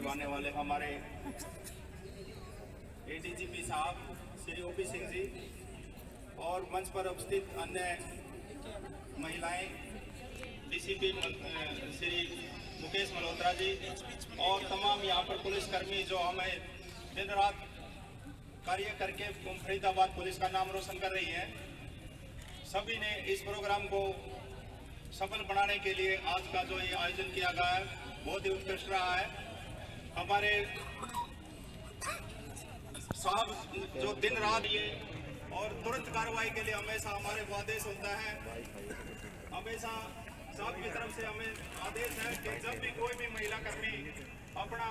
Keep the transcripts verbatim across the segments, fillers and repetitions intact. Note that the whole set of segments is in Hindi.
करवाने वाले हमारे एडीजीपी साहब श्री ओपी सिंह जी और मंच पर उपस्थित अन्य महिलाएं, डीसीपी श्री मुकेश मल्होत्रा जी और तमाम यहाँ पर पुलिसकर्मी जो हमें दिन रात कार्य करके फरीदाबाद पुलिस का नाम रोशन कर रही है, सभी ने इस प्रोग्राम को सफल बनाने के लिए आज का जो ये आयोजन किया गया है बहुत ही उत्कृष्ट रहा है। हमारे साहब जो दिन रात ये और तुरंत कार्रवाई के लिए हमेशा हमारे को आदेश होता है, हमेशा साहब की तरफ से हमें आदेश है कि जब भी कोई भी महिला कर्मी अपना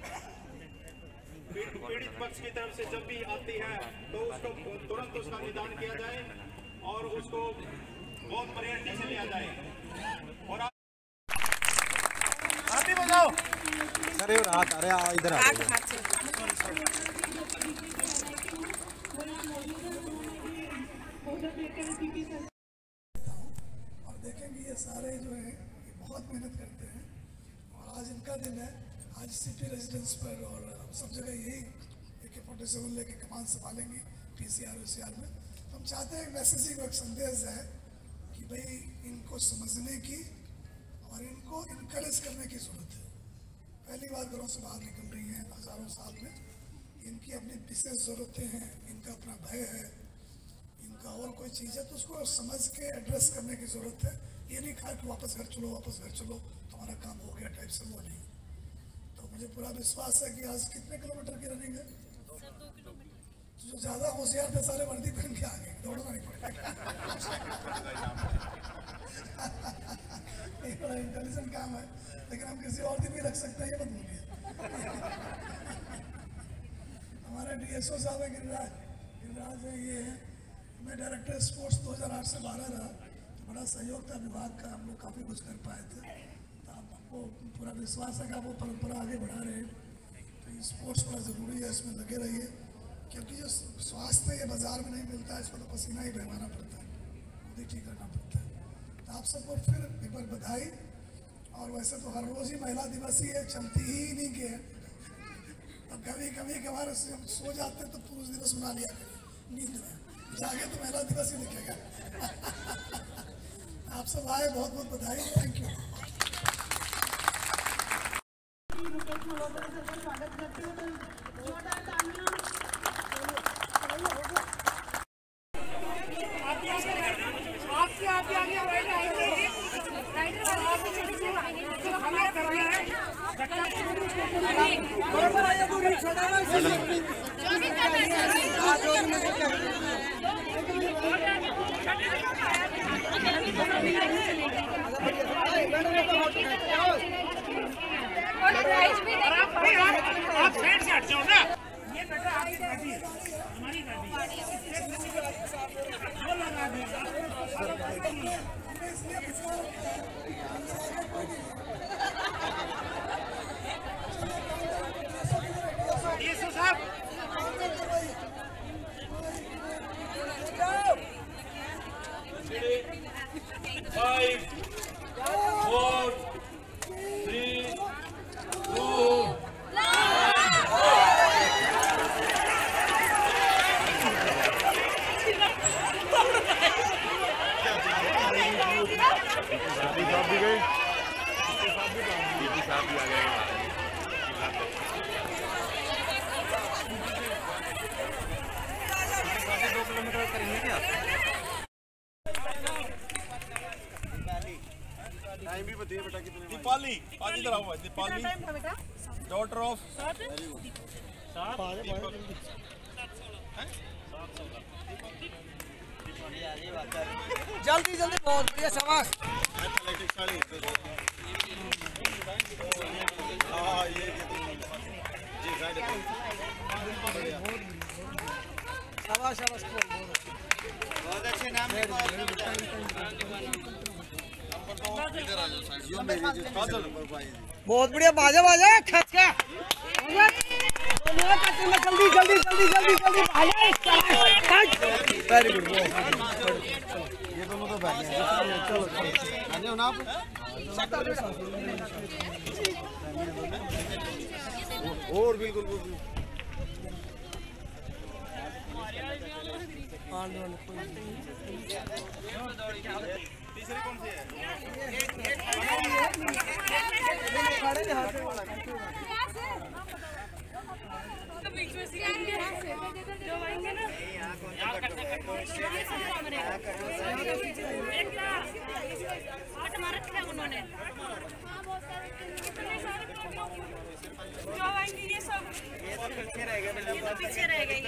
पीड़ित पक्ष की तरफ से जब भी आती है तो उसको तुरंत उसका निदान किया जाए और उसको बहुत प्रायोरिटी से लिया जाए। और आरती बजाओ अरे रात अरे इधर आ और देखेंगे ये सारे जो है ये बहुत मेहनत करते हैं और आज इनका दिन है। आज सिटी रेजिडेंस पर और सब जगह यही ए के फोर्टी सेवन लेके कमान संभालेंगे पीसीआर वीसीआर में। तो हम चाहते हैं मैसेजिंग एक संदेश है कि भाई इनको समझने की और इनको इनकरेज करने की जरूरत है। पहली बार घरों से बाहर निकल रही हैं हजारों साल में, इनकी अपनी विशेष ज़रूरतें हैं, इनका अपना भय है, इनका और कोई चीज़ है, तो उसको समझ के एड्रेस करने की ज़रूरत है। ये नहीं कहा कि वापस घर चलो वापस घर चलो तुम्हारा काम हो गया टाइप से, वो नहीं। तो मुझे पूरा विश्वास है कि आज कितने किलोमीटर की रनिंग है? तो जो ज़्यादा होशियार थे सारे वर्दी पहन के आ गए, दौड़ना नहीं पड़ेगा। ये बड़ा इंटेलिजेंट काम है, लेकिन हम किसी और दिन भी रख सकते हैं, ये मत भूलिए। हमारे डीएसओ साहब है गिरिराज, गिरिराज है ये है। मैं डायरेक्टर स्पोर्ट्स दो हज़ार आठ से बारह रहा, तो बड़ा सहयोग था विभाग का, हम लोग काफ़ी कुछ कर पाए थे। तो आपको पूरा विश्वास है कि आप वो परंपरा आगे बढ़ा रहे हैं। तो ये स्पोर्ट्स बड़ा ज़रूरी है, इसमें लगे रहिए, क्योंकि जो स्वास्थ्य ये बाजार में नहीं मिलता है, इसको तो पसीना ही बहवाना पड़ता है, खुद ही ठीक करना पड़ता है। तो आप सबको फिर एक बार बधाई। और वैसे तो हर रोज़ ही महिला दिवस ही है, चलती ही नहीं के और कभी कभी कभार हम सो जाते तो पुरुष दिवस मना लिया करें, नींद में जागे तो महिला दिवस ही लिखेगा। आप सब आए, बहुत बहुत बधाई, थैंक यू। आप साइड से हट जाओ ना, ये बेटा आपकी गाड़ी है, हमारी गाड़ी ये साहब फाइव फोर थ्री टू भी गए दो किलोमीटर करेंगे क्या? टाइम भी बताइए बेटा कितने? दीपाली आज इधर आओ, दीपाली डॉटर ऑफ जल्दी जल्दी, बहुत बढ़िया, शाबाश। शाबाश शाबाश, बहुत अच्छे नाम। बहुत बढ़िया, बाजा बाजा खच के जल्दी जल्दी जल्दी जल्दी जल्दी वेरी गुड। ये दोनों तो बैठ गए, चलो आ जाओ ना आप। और बिल्कुल बिल्कुल तीसरी कौन सी है? बीच में जो आएंगे ना हट मारा था उन्होंने जो आएंगे ये सब ये तो पीछे रह गए ये तो पीछे रह गए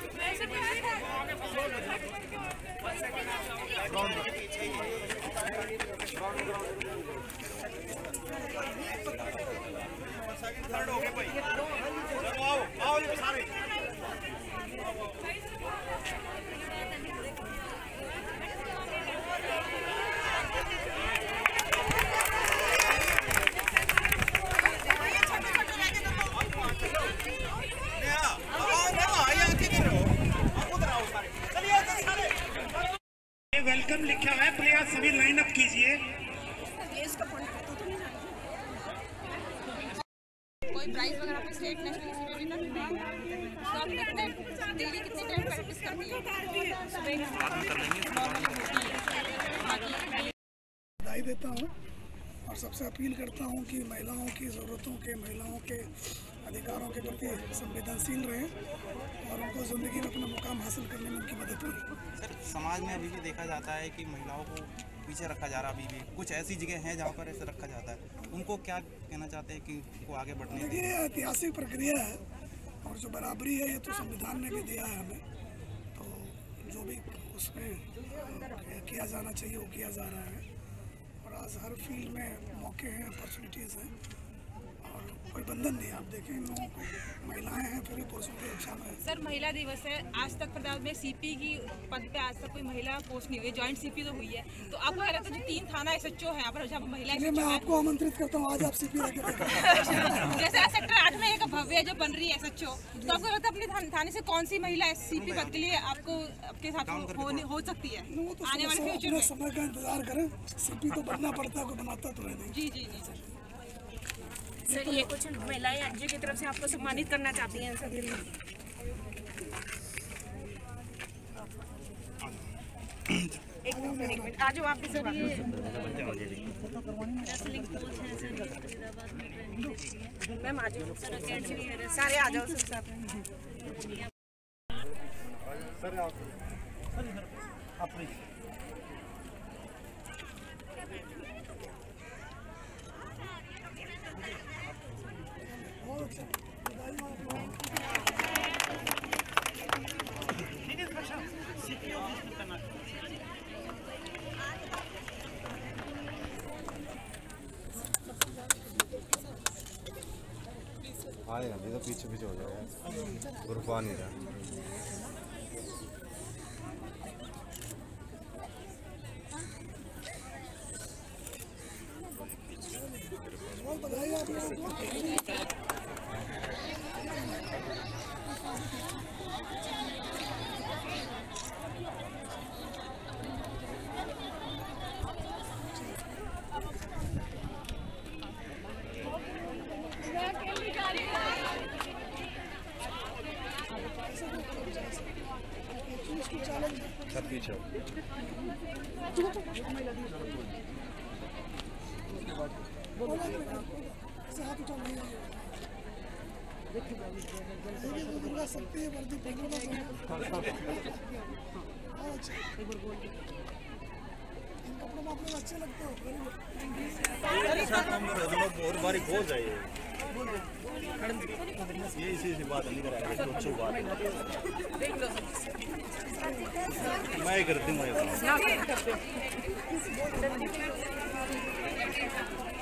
थर्ड हो गए भाई। चलो आओ आओ ये सारे वेलकम लिखा है, प्लेयर सभी लाइन अप कीजिए। कोई प्राइस वगैरह पे स्टेट नेशनल किसी में भी ना तो आप कितने दिल्ली कितने टाइम प्रैक्टिस करती है? बधाई देता हूँ और सबसे अपील करता हूँ कि महिलाओं की ज़रूरतों के महिलाओं के अधिकारों के प्रति संवेदनशील रहें और उनको ज़िंदगी में अपना मुकाम हासिल करने में उनकी मदद करें। सर, समाज में अभी भी देखा जाता है कि महिलाओं को पीछे रखा जा रहा है। अभी भी कुछ ऐसी जगह हैं जहाँ पर ऐसे रखा जाता है, उनको क्या कहना चाहते हैं कि उनको आगे बढ़ने दें? देखिए, ऐतिहासिक प्रक्रिया है और जो बराबरी है ये तो संविधान ने भी दिया है हमें, तो जो भी उसमें किया जाना चाहिए वो किया जा रहा है और आज हर फील्ड में मौके हैं, अपॉर्चुनिटीज़ हैं और कोई बंधन नहीं। आप देखें, लोगों को महिलाएं हैं फिर भी पुरुषों की इच्छा में। सर, महिला दिवस है, आज तक प्रदेश में सीपी की पद पे आज तक कोई महिला पोस्ट नहीं हुई, जॉइंट सीपी तो हुई है, तो आपको क्या लगता है जो तीन थाना एसएचओ है यहाँ पर जहाँ पर महिला मैं आपको आमंत्रित करता हूँ आज आप सीपी जैसे आज सेक्टर आठ में एक भव्य जो बन रही है एसएचओ, तो आपको लगता है अपने थाने से कौन सी महिला सीपी पद के लिए आपको आपके साथ हो, हो सकती है आने वाले फ्यूचर में? समय का इंतजार करें, सीपी तो बनना पड़ता है, कोई बनाता तो है नहीं। जी जी जी सर। सर, ये कुछ महिलाएं एनजीओ की तरफ से आपको सम्मानित करना चाहती हैं सर दिल्ली। एक मिनट एक मिनट आ जाओ आप भी सर। ये मैम आ जाओ सर, सारे आ जाओ सर साथ में। सर आप प्लीज आएगा नहीं तो पीछे पीछे हो जाएगा, ग्रुप आ नहीं रहा। बधाई आप लोगों को। सर पीछे सकती है वर्दी पहनना इन कपड़ों में आप लोग अच्छे लगते हो। और बारी हो जाए ये इसी इसी बात नहीं करेगा तो बात मैं कर दूंगा।